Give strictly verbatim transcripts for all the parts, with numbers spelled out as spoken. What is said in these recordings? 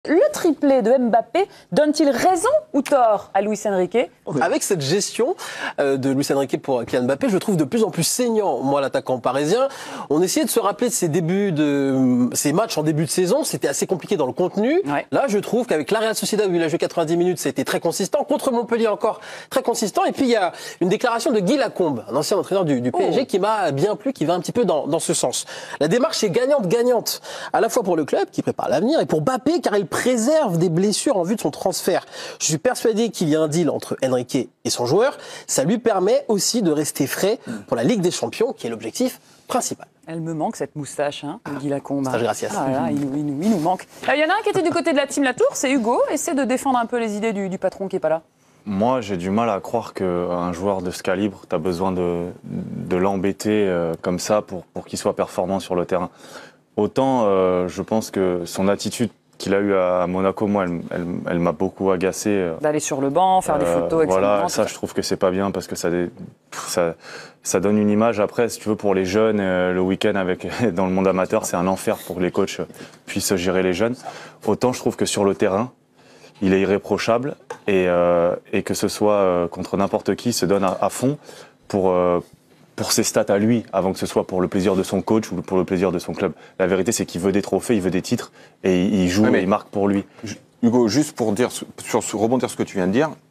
Le triplé de Mbappé donne-t-il raison ou tort à Luis Enrique? Avec cette gestion euh, de Luis Enrique pour Kylian Mbappé, je le trouve de plus en plus saignant, moi, l'attaquant parisien. On essayait de se rappeler de ses débuts, de ses matchs en début de saison. C'était assez compliqué dans le contenu. Ouais. Là, je trouve qu'avec la Real Sociedad, où il a joué quatre-vingt-dix minutes, c'était très consistant. Contre Montpellier, encore très consistant. Et puis, il y a une déclaration de Guy Lacombe, un ancien entraîneur du, du P S G, oh. qui m'a bien plu, qui va un petit peu dans, dans ce sens. La démarche est gagnante-gagnante, à la fois pour le club, qui prépare l'avenir, et pour Mbappé, car il préserve des blessures en vue de son transfert. Je suis persuadé qu'il y a un deal entre Enrique et son joueur. Ça lui permet aussi de rester frais pour la Ligue des Champions, qui est l'objectif principal. Elle me manque, cette moustache, hein, Guy Lacombe. Stage gracias. Ah là, il, nous, il, nous, il nous manque. Il y en a un qui était du côté de la team Latour, c'est Hugo. Essaie de défendre un peu les idées du, du patron qui n'est pas là. Moi, j'ai du mal à croire qu'un joueur de ce calibre, tu as besoin de, de l'embêter euh, comme ça pour, pour qu'il soit performant sur le terrain. Autant, euh, je pense que son attitude qu'il a eu à Monaco, moi, elle, elle, elle m'a beaucoup agacé. D'aller sur le banc, faire euh, des photos avec Voilà, ça, je trouve que c'est pas bien parce que ça, ça, ça donne une image. Après, si tu veux, pour les jeunes, euh, le week-end avec dans le monde amateur, c'est un enfer pour que les coachs puissent gérer les jeunes. Autant, je trouve que sur le terrain, il est irréprochable et, euh, et que ce soit euh, contre n'importe qui, il se donne à, à fond pour... Euh, pour ses stats à lui, avant que ce soit pour le plaisir de son coach ou pour le plaisir de son club. La vérité, c'est qu'il veut des trophées, il veut des titres, et il joue oui, et il marque pour lui. Hugo, juste pour dire, sur, sur rebondir ce que tu viens de dire,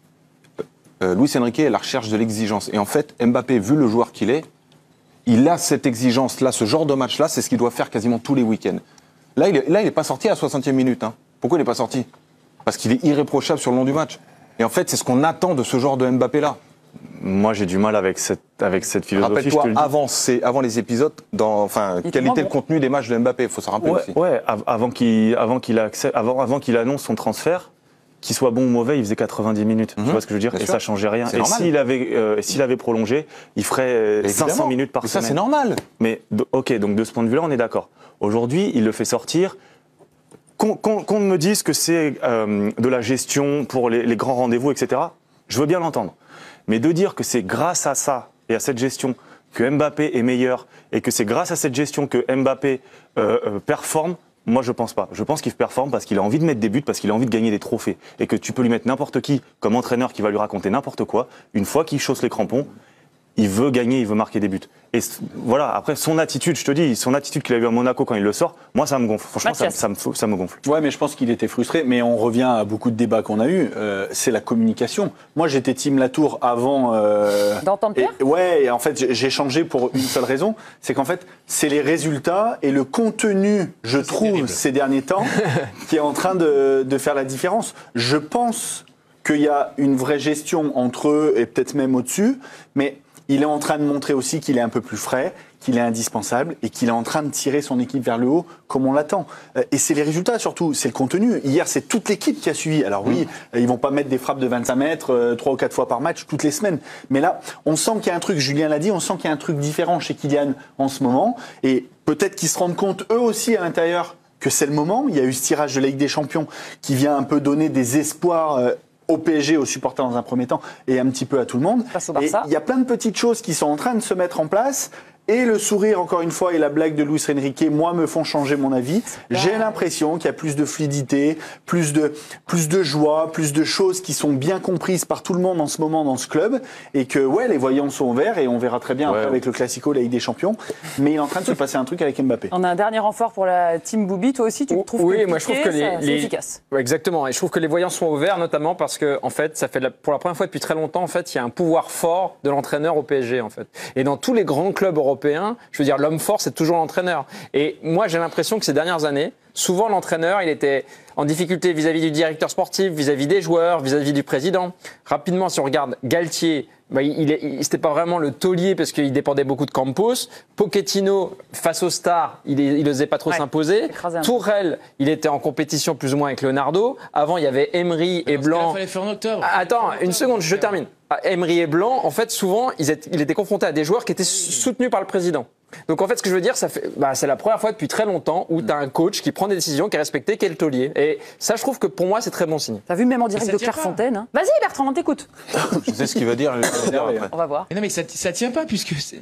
euh, Luis Enrique est à la recherche de l'exigence. Et en fait, Mbappé, vu le joueur qu'il est, il a cette exigence-là, ce genre de match-là, c'est ce qu'il doit faire quasiment tous les week-ends. Là, il n'est pas sorti à la soixantième minute. Hein. Pourquoi il n'est pas sorti? Parce qu'il est irréprochable sur le long du match. Et en fait, c'est ce qu'on attend de ce genre de Mbappé-là. Moi, j'ai du mal avec cette, avec cette philosophie. Rappelle-toi, avant, avant les épisodes, dans, enfin, quel était le contenu des matchs de Mbappé? Il faut s'en rappeler ouais, aussi. Ouais, avant qu'il avant qu'il avant, avant qu'il annonce son transfert, qu'il soit bon ou mauvais, il faisait quatre-vingt-dix minutes. Mm-hmm. Tu vois ce que je veux dire? Bien Et sûr. Ça changeait rien. Et s'il avait, euh, s'il avait prolongé, il ferait cinq cents minutes par Mais semaine. Ça, c'est normal. Mais ok, donc de ce point de vue-là, on est d'accord. Aujourd'hui, il le fait sortir. Qu'on qu'on, qu'on me dise que c'est euh, de la gestion pour les, les grands rendez-vous, et cetera, je veux bien l'entendre. Mais de dire que c'est grâce à ça et à cette gestion que Mbappé est meilleur et que c'est grâce à cette gestion que Mbappé euh, euh, performe, moi je pense pas. Je pense qu'il performe parce qu'il a envie de mettre des buts, parce qu'il a envie de gagner des trophées. Et que tu peux lui mettre n'importe qui comme entraîneur qui va lui raconter n'importe quoi. Une fois qu'il chausse les crampons, il veut gagner, il veut marquer des buts. Et voilà, après son attitude, je te dis, son attitude qu'il a eu à Monaco quand il le sort, moi ça me gonfle. Franchement, ça, ça, me, ça me gonfle. Ouais, mais je pense qu'il était frustré. Mais on revient à beaucoup de débats qu'on a eus. Euh, c'est la communication. Moi, j'étais team Latour avant. Euh, D'entendre Pierre. et, Ouais, et en fait, j'ai changé pour une seule raison. C'est qu'en fait, c'est les résultats et le contenu, je trouve, terrible. Ces derniers temps, qui est en train de, de faire la différence. Je pense qu'il y a une vraie gestion entre eux et peut-être même au-dessus, mais il est en train de montrer aussi qu'il est un peu plus frais, qu'il est indispensable et qu'il est en train de tirer son équipe vers le haut comme on l'attend. Et c'est les résultats surtout, c'est le contenu. Hier, c'est toute l'équipe qui a suivi. Alors oui, mmh. ils vont pas mettre des frappes de vingt-cinq mètres trois ou quatre fois par match toutes les semaines. Mais là, on sent qu'il y a un truc, Julien l'a dit, on sent qu'il y a un truc différent chez Kylian en ce moment. Et peut-être qu'ils se rendent compte eux aussi à l'intérieur que c'est le moment. Il y a eu ce tirage de la Ligue des Champions qui vient un peu donner des espoirs euh, au P S G, aux supporters dans un premier temps, et un petit peu à tout le monde. Et il y a plein de petites choses qui sont en train de se mettre en place. Et le sourire, encore une fois, et la blague de Luis Enrique, moi, me font changer mon avis. J'ai l'impression qu'il y a plus de fluidité, plus de, plus de joie, plus de choses qui sont bien comprises par tout le monde en ce moment dans ce club. Et que, ouais, les voyants sont au vert, et on verra très bien ouais. après avec le Classico, la Ligue des Champions. Mais il est en train de se passer un truc avec Mbappé. On a un dernier renfort pour la team Boubi. Toi aussi, tu oh, trouves oui, que moi, je trouve que les, c'est les... efficace. Ouais, exactement. Et je trouve que les voyants sont au vert, notamment parce que, en fait, ça fait la... pour la première fois depuis très longtemps, en fait, il y a un pouvoir fort de l'entraîneur au P S G, en fait. Et dans tous les grands clubs européens, je veux dire, l'homme fort, c'est toujours l'entraîneur. Et moi, j'ai l'impression que ces dernières années, souvent l'entraîneur, il était en difficulté vis-à-vis du directeur sportif, vis-à-vis des joueurs, vis-à-vis du président. Rapidement, si on regarde Galtier, bah, il, il, il c'était pas vraiment le taulier parce qu'il dépendait beaucoup de Campos. Pochettino, face aux stars, il, il osait pas trop ouais, s'imposer. Tourelle, il était en compétition plus ou moins avec Leonardo. Avant, il y avait Emery et Blanc. Il fallait faire en octobre. Attends, une seconde, je termine. Emery et Blanc, en fait, souvent, ils étaient, il était confronté à des joueurs qui étaient soutenus par le président. Donc en fait, ce que je veux dire, ça fait, bah, c'est la première fois depuis très longtemps où tu as un coach qui prend des décisions, qui est respecté, qui est le taulier. Et ça, je trouve que pour moi, c'est très bon signe. T'as vu même en direct de Clairefontaine hein. Vas-y Bertrand, on t'écoute. Je sais ce qu'il va dire. On va voir. Mais non mais ça, ça tient pas puisque c'est...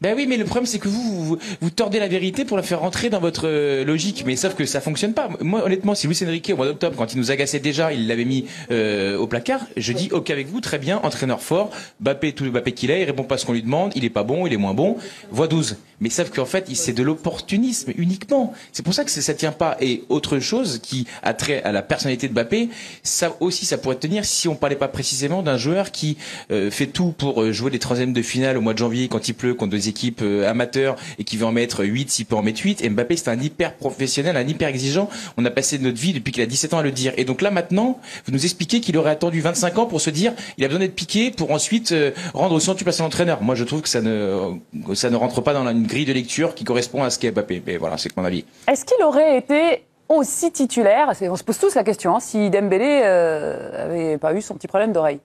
Ben oui, mais le problème c'est que vous, vous vous tordez la vérité pour la faire rentrer dans votre euh, logique, mais sauf que ça fonctionne pas. Moi, honnêtement, si Luis Enrique au mois d'octobre, quand il nous agaçait déjà, il l'avait mis euh, au placard, je dis ok avec vous, très bien, entraîneur fort, Mbappé, tout le Mbappé qu'il est, il répond pas à ce qu'on lui demande, il est pas bon, il est moins bon, voie douze. Mais sauf qu'en fait, c'est de l'opportunisme uniquement. C'est pour ça que ça tient pas. Et autre chose qui a trait à la personnalité de Mbappé, ça aussi, ça pourrait tenir si on parlait pas précisément d'un joueur qui euh, fait tout pour jouer les troisièmes de finale au mois de janvier quand il pleut contre des équipes euh, amateurs et qui veut en mettre huit s'il peut en mettre huit. Et Mbappé, c'est un hyper professionnel, un hyper exigeant. On a passé notre vie depuis qu'il a dix-sept ans à le dire. Et donc là, maintenant, vous nous expliquez qu'il aurait attendu vingt-cinq ans pour se dire il a besoin d'être piqué pour ensuite euh, rendre au centuple à son entraîneur. Moi, je trouve que ça ne, ça ne rentre pas dans une grille de lecture qui correspond à ce qu'est Mbappé. Mais voilà, c'est mon avis. Est-ce qu'il aurait été aussi titulaire, on se pose tous la question, hein, si Dembélé euh, avait pas eu son petit problème d'oreille?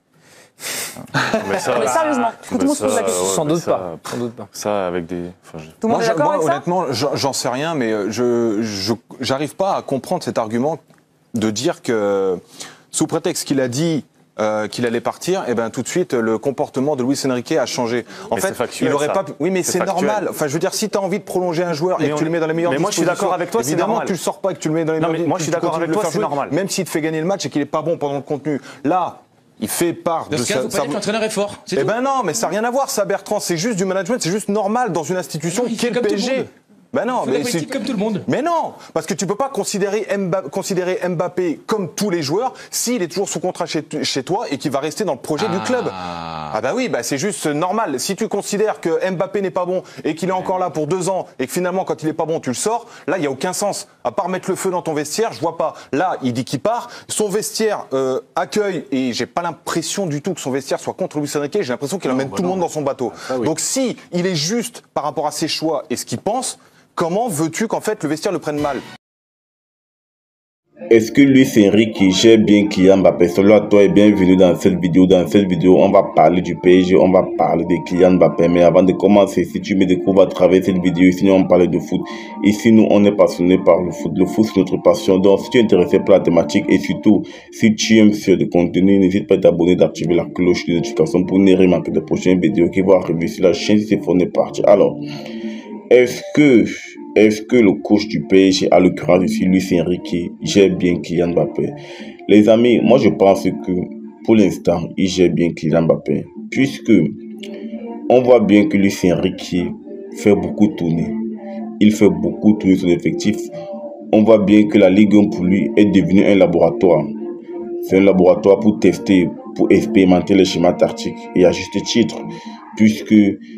Mais, ça, mais sérieusement, tout le monde se pose la question. Ouais, Sans doute ça, pas. Sans doute pas. Ça, avec des. Enfin, je... Tout le monde Moi, est je- d'accord moi, avec ça? honnêtement, j'en j'en sais rien, mais je je j'arrive pas à comprendre cet argument de dire que sous prétexte qu'il a dit euh, qu'il allait partir, et ben tout de suite le comportement de Luis Enrique a changé. En Mais fait, c'est factuel, il aurait ça. pas. Oui, mais C'est c'est factuel. normal. Enfin, je veux dire, si tu as envie de prolonger un joueur et Mais que on- tu le mets dans les meilleures mais moi, je suis dispositions, d'accord avec toi, c'est évidemment, normal. tu le sors pas et que tu le mets dans les Non, meilleures mais moi, je suis tu d'accord continues avec de le toi, faire c'est jouer, normal. Même s'il te fait gagner le match et qu'il est pas bon pendant le contenu. Là, il fait part Dans de ce cas, sa- faut pas sa- dire que l'entraîneur est fort. C'est Eh tout. ben non, mais ça n'a rien à voir, ça, Bertrand. C'est juste du management, c'est juste normal dans une institution Non, il qui est fait le comme tout le P S G. monde. Ben non, Il fait la mais politique c'est- comme tout le monde. Mais non, parce que tu peux pas considérer Mbappé, considérer Mbappé comme tous les joueurs s'il est toujours sous contrat chez, chez toi et qu'il va rester dans le projet du club. Ah bah oui, bah c'est juste normal. Si tu considères que Mbappé n'est pas bon et qu'il est encore là pour deux ans et que finalement quand il est pas bon tu le sors, là il y a aucun sens. À part mettre le feu dans ton vestiaire, je vois pas. Là il dit qu'il part, son vestiaire euh, accueille et j'ai pas l'impression du tout que son vestiaire soit contre Luis Enrique. J'ai l'impression qu'il emmène tout le monde dans son bateau. oui. Donc si il est juste par rapport à ses choix et ce qu'il pense. Comment veux-tu qu'en fait le vestiaire le prenne mal? Est-ce que Luis Enrique gère bien Kylian Mbappé? Salut à toi et bienvenue dans cette vidéo. Dans cette vidéo, on va parler du P S G, on va parler de Kylian Mbappé. Mais avant de commencer, si tu me découvres à travers cette vidéo, ici on parle de foot. Ici, nous, on est passionné par le foot. Le foot, c'est notre passion. Donc, si tu es intéressé par la thématique et surtout, si tu aimes ce contenu, n'hésite pas à t'abonner, d'activer la cloche de notification pour ne rien manquer de prochaines vidéos qui vont arriver sur la chaîne. C'est fort, on est parti. Alors, est-ce que, est-ce que le coach du P S G, à l'occurrence ici, Luis Enrique, gère bien Kylian Mbappé? Les amis, moi je pense que pour l'instant, il gère bien Kylian Mbappé. Puisque on voit bien que Luis Enrique fait beaucoup tourner. Il fait beaucoup tourner son effectif. On voit bien que la Ligue un pour lui est devenue un laboratoire. C'est un laboratoire pour tester, pour expérimenter les schémas tactiques. Et à juste titre, puisque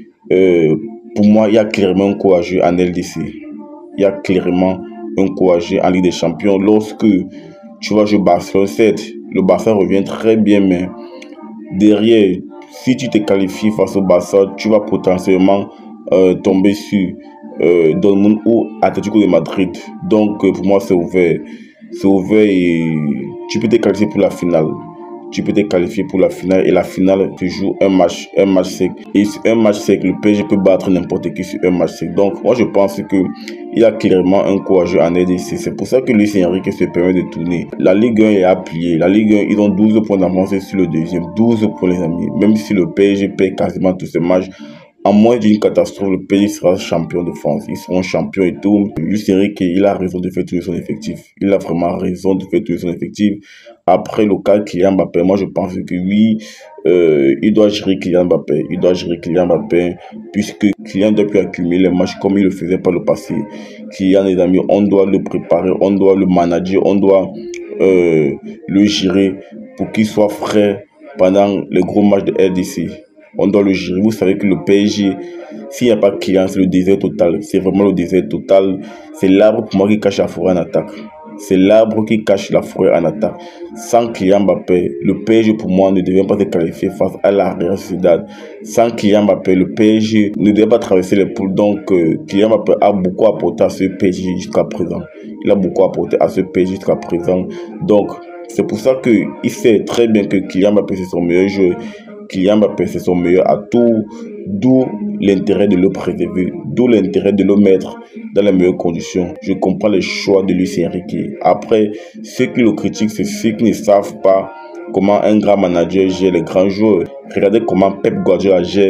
euh, pour moi, il y a clairement un courageux en L D C. Il y a clairement un courageux en Ligue des Champions. Lorsque tu vas jouer Barcelone, certes, le Barça revient très bien, mais derrière, si tu te qualifies face au Barça, tu vas potentiellement euh, tomber sur euh, Dortmund ou Atlético de Madrid. Donc, euh, pour moi, c'est ouvert. C'est ouvert et tu peux te qualifier pour la finale. Tu peux te qualifier pour la finale et la finale, tu joues un match, un match sec. Et sur un match sec, le P S G peut battre n'importe qui sur un match sec. Donc, moi, je pense qu'il y a clairement un courageux en L D C. C'est pour ça que Luis Enrique se permet de tourner. La Ligue un est appuyée. La Ligue un, ils ont douze points d'avance sur le deuxième. douze points, les amis. Même si le P S G perd quasiment tous ces matchs, à moins d'une catastrophe, le P S G sera champion de France. Ils seront champions et tout. Luis Enrique, il a raison de faire tourner son effectif. Il a vraiment raison de faire tourner son effectif. Après le cas Kylian Mbappé, moi je pense que oui, euh, il doit gérer Kylian Mbappé. Il doit gérer Kylian Mbappé puisque Kylian doit plus accumuler les matchs comme il le faisait par le passé. Kylian, les amis, on doit le préparer, on doit le manager, on doit euh, le gérer pour qu'il soit frais pendant les gros matchs de R D C. On doit le gérer. Vous savez que le P S G, s'il n'y a pas de client, c'est le désert total. C'est vraiment le désert total. C'est l'arbre pour moi qui cache la forêt en attaque. C'est l'arbre qui cache la forêt en attaque. Sans Kylian Mbappé, le P S G pour moi ne devait pas se qualifier face à la Real Sociedad. Sans Kylian Mbappé, le P S G ne devait pas traverser les poules. Donc euh, Kylian Mbappé a beaucoup apporté à ce P S G jusqu'à présent. Il a beaucoup apporté à ce P S G jusqu'à présent. Donc c'est pour ça qu'il sait très bien que Kylian Mbappé c'est son meilleur joueur. Kylian Mbappé c'est son meilleur atout, d'où l'intérêt de le préserver, d'où l'intérêt de le mettre dans les meilleures conditions. Je comprends les choix de Luis Enrique. Après, ceux qui le critiquent, c'est ceux qui ne savent pas comment un grand manager gère les grands joueurs. Regardez comment Pep Guardiola gère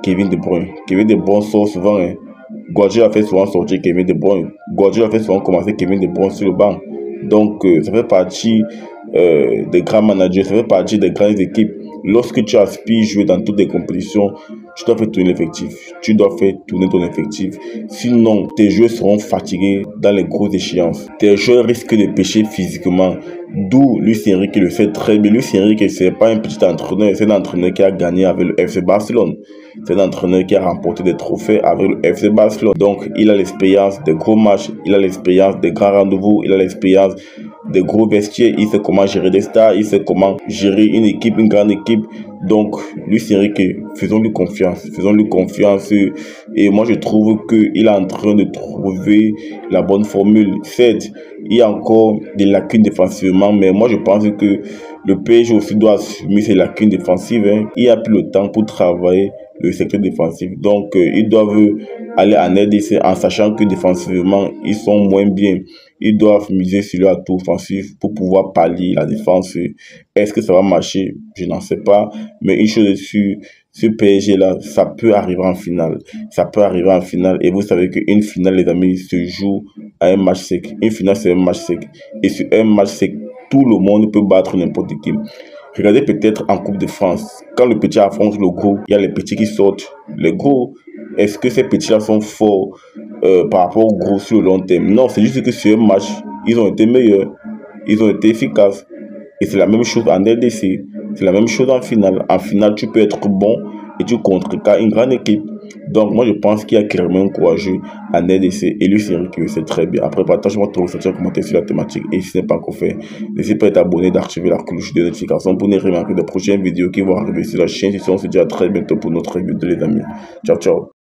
Kevin De Bruyne. Kevin De Bruyne sort souvent. Hein. Guardiola a fait souvent sortir Kevin De Bruyne. Guardiola a fait souvent commencer Kevin De Bruyne sur le banc. Donc, euh, ça fait partie euh, des grands managers, ça fait partie des grandes équipes. Lorsque tu aspires jouer dans toutes les compétitions, tu dois faire tourner l'effectif. Tu dois faire tourner ton effectif. Sinon, tes joueurs seront fatigués dans les grosses échéances. Tes joueurs risquent de pêcher physiquement. D'où Luis Enrique le fait très bien. Luis Enrique, c'est pas un petit entraîneur, c'est un entraîneur qui a gagné avec le F C Barcelone. C'est un entraîneur qui a remporté des trophées avec le F C Barcelone. Donc, il a l'expérience des gros matchs, il a l'expérience des grands rendez-vous, il a l'expérience des gros vestiaires, il sait comment gérer des stars, il sait comment gérer une équipe, une grande équipe. Donc, Luis Enrique, faisons-lui confiance, faisons-lui confiance. Et moi, je trouve qu'il est en train de trouver la bonne formule. Certes, il y a encore des lacunes défensivement, mais moi, je pense que le P S G aussi doit assumer ses lacunes défensives. Hein. Il n'y a plus le temps pour travailler le secteur défensif. Donc, euh, ils doivent aller en R D C en sachant que défensivement, ils sont moins bien. Ils doivent miser sur leur atout offensif pour pouvoir pallier la défense. Est-ce que ça va marcher? Je n'en sais pas. Mais une chose est sûre, ce P S G-là, ça peut arriver en finale. Ça peut arriver en finale. Et vous savez qu'une finale, les amis, se joue à un match sec. Une finale, c'est un match sec. Et sur un match sec, tout le monde peut battre n'importe qui. Regardez peut-être en Coupe de France, quand le petit affronte le gros, il y a les petits qui sortent. Les gros, est-ce que ces petits-là sont forts euh, par rapport aux gros sur le long terme? Non, c'est juste que sur un match, ils ont été meilleurs, ils ont été efficaces. Et c'est la même chose en R D C, c'est la même chose en finale. En finale, tu peux être bon et tu contrecarres une grande équipe. Donc moi je pense qu'il y a clairement un courageux en R D C et lui c'est Eric qui le sait très bien. Après partage-moi ton ressenti, commenter sur la thématique et si ce n'est pas encore fait, n'hésitez pas à t'abonner, d'activer la cloche de notification pour ne rien manquer des prochaines vidéos qui vont arriver sur la chaîne. Et on se dit à très bientôt pour notre vidéo les amis. Ciao ciao.